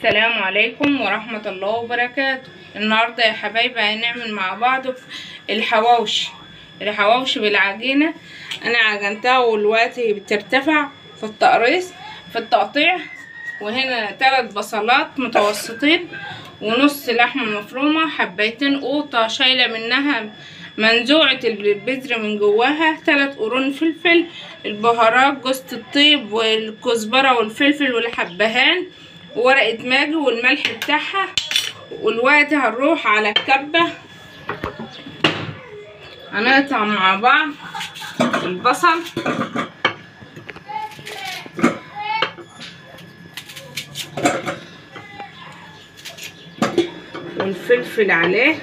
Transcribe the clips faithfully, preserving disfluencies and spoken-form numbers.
السلام عليكم ورحمة الله وبركاته. النهاردة يا حبايبي هنعمل مع بعض الحواوشي الحواوشي بالعجينة. انا عجنتها والوقتي بترتفع في التقريص في التقطيع. وهنا ثلاث بصلات متوسطين ونص لحمة مفرومة، حبيتين قوطة شايلة منها منزوعة البذر من جواها، ثلاث قرون فلفل، البهارات جوز الطيب والكزبرة والفلفل والحبهان وورقة ماجي والملح بتاعها. والوقت هنروح على الكبة هنقطع مع بعض البصل والفلفل عليه.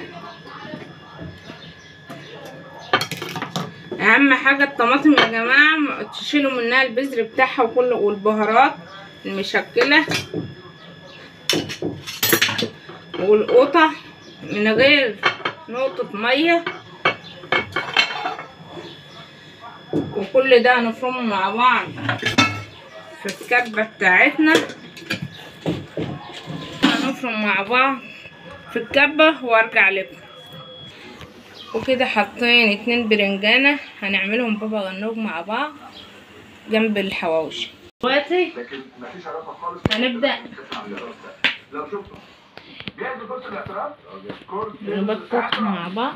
اهم حاجه الطماطم يا جماعه تشيلوا منها البذر بتاعها وكل والبهارات المشكله والقوطه من غير نقطه ميه، وكل ده هنفرمه مع بعض في الكبه بتاعتنا. هنفرم مع بعض في الكبه وارجع لكم. وكده حاطين اتنين برنجانة هنعملهم بابا غنوج مع بعض جنب الحواوشي. دلوقتي هنبدأ نبطط مع بعض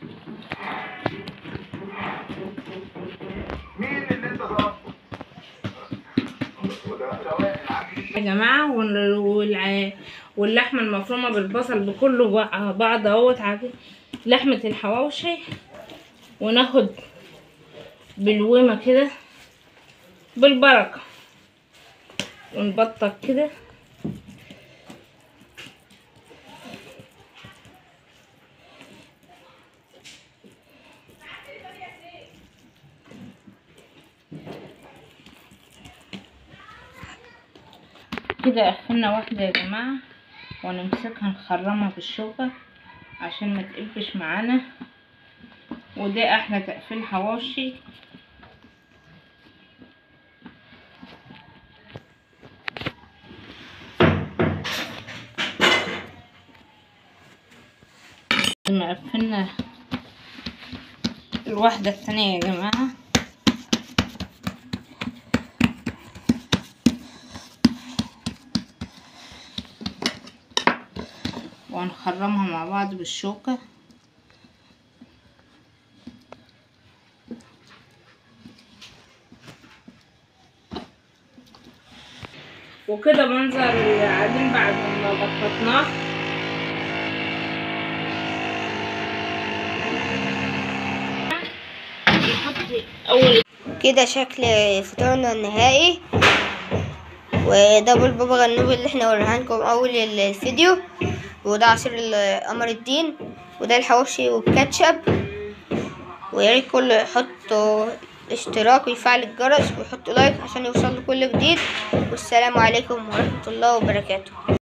يا جماعة. واللحمة المفرومة بالبصل بكله بعض اهوت لحمة الحواوشي، وناخد بالومة كده بالبركة ونبطط كده كده. قفلنا واحدة يا جماعة ونمسكها نخرمها بالشوكة عشان ما تقفش معانا. وده احلى تقفيل حواوشي. لما قفلنا الواحدة الثانية يا جماعة وهنخرمها مع بعض بالشوكة. وكده منظر العجين بعد ما بططناه. اول كده شكل فطورنا النهائي، وده بالبابا غنوج اللي احنا وريناه لكم اول الفيديو، وده عصير قمر الدين، وده الحواوشي والكاتشب. ويا ريت كله يحطوا اشتراك ويفعل الجرس ويحطوا لايك عشان يوصل له كل جديد. والسلام عليكم ورحمة الله وبركاته.